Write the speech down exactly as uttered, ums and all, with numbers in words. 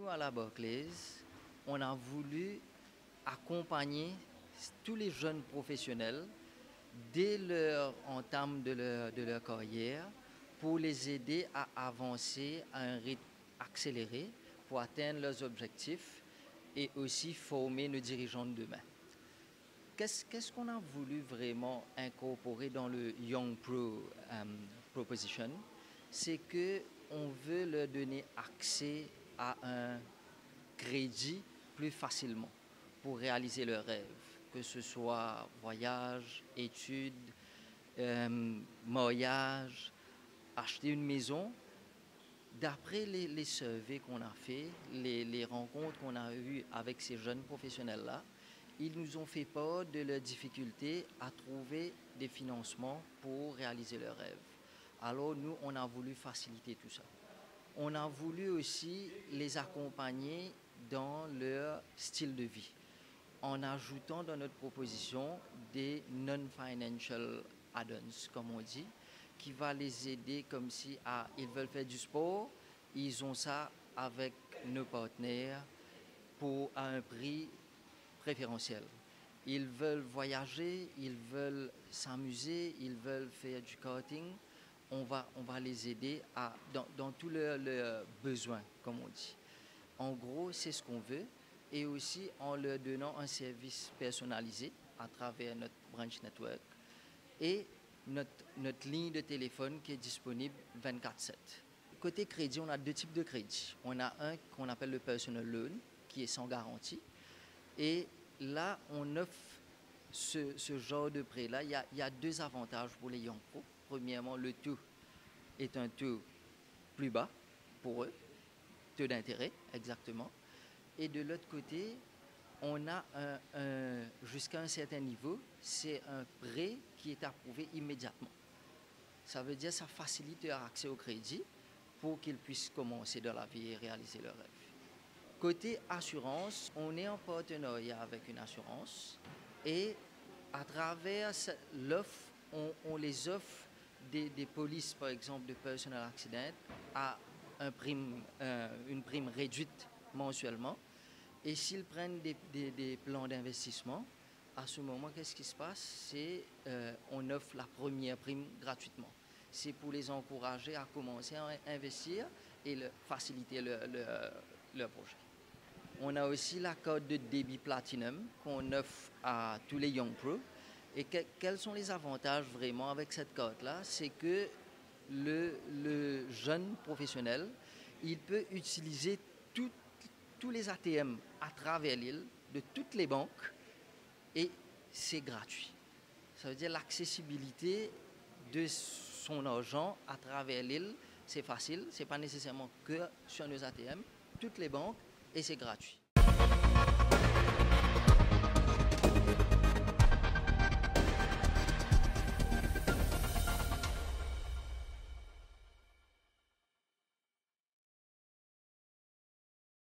à la Barclays, on a voulu accompagner tous les jeunes professionnels dès leur entame de leur, de leur carrière pour les aider à avancer à un rythme accéléré pour atteindre leurs objectifs et aussi former nos dirigeants de demain. Qu'est-ce, qu'est-ce qu'on a voulu vraiment incorporer dans le Young Pro um, Proposition? C'est qu'on veut leur donner accès à un crédit plus facilement pour réaliser leurs rêves, que ce soit voyage, études, euh, mariage, acheter une maison. D'après les, les surveys qu'on a fait, les, les rencontres qu'on a eues avec ces jeunes professionnels-là, ils nous ont fait part de leurs difficultés à trouver des financements pour réaliser leurs rêves. Alors nous, on a voulu faciliter tout ça. On a voulu aussi les accompagner dans leur style de vie, en ajoutant dans notre proposition des non-financial add-ons, comme on dit, qui va les aider comme si ah, ils veulent faire du sport, ils ont ça avec nos partenaires pour à un prix préférentiel. Ils veulent voyager, ils veulent s'amuser, ils veulent faire du karting. On va, on va les aider à, dans, dans tous leurs leur besoins, comme on dit. En gros, c'est ce qu'on veut. Et aussi en leur donnant un service personnalisé à travers notre branch network et notre, notre ligne de téléphone qui est disponible vingt-quatre sept. Côté crédit, on a deux types de crédit. On a un qu'on appelle le personal loan, qui est sans garantie. Et là, on offre ce, ce genre de prêt-là. Il y a, il y a deux avantages pour les Young Pro. Premièrement, le taux est un taux plus bas pour eux, taux d'intérêt exactement. Et de l'autre côté, on a un, un, jusqu'à un certain niveau, c'est un prêt qui est approuvé immédiatement. Ça veut dire que ça facilite leur accès au crédit pour qu'ils puissent commencer dans la vie et réaliser leurs rêves. Côté assurance, on est en partenariat avec une assurance et à travers l'offre, on, on les offre des, des polices, par exemple, de personal accident à un prime, euh, une prime réduite mensuellement. Et s'ils prennent des, des, des plans d'investissement, à ce moment, qu'est-ce qui se passe? C'est euh, on offre la première prime gratuitement. C'est pour les encourager à commencer à investir et le, faciliter le, le, leur projet. On a aussi la carte de débit Platinum qu'on offre à tous les Young Pro. Et que, quels sont les avantages vraiment avec cette carte-là? C'est que le, le jeune professionnel, il peut utiliser tout, tous les A T M à travers l'île, de toutes les banques, et c'est gratuit. Ça veut dire l'accessibilité de son argent à travers l'île, c'est facile, ce n'est pas nécessairement que sur nos A T M, toutes les banques, et c'est gratuit.